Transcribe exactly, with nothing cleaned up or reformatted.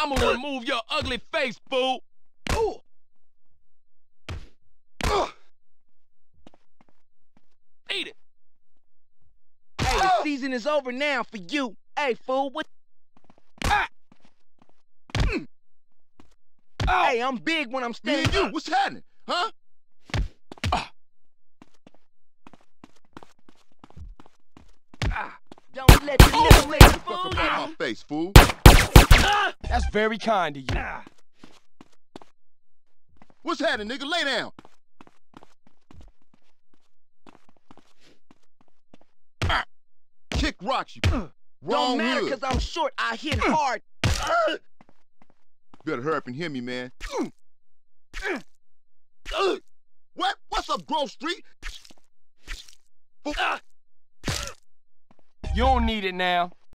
I'ma remove your ugly face, fool. Ooh. Eat it. Hey, the season is over now for you. Hey, fool, what? Ah. Mm. Oh. Hey, I'm big when I'm standing. Me and you, what's happening? Huh? Ah. Ah. Don't let the little lady Fuck up out my face, fool. Ah. That's very kind of you. Ah. What's happening, nigga? Lay down. Ah. Kick rocks you. Uh. Wrong Don't matter hood. cause I'm short, I hit hard. Uh. Better hurry up and hear me, man. Uh. What? What's up, Grove Street? Uh. You don't need it now.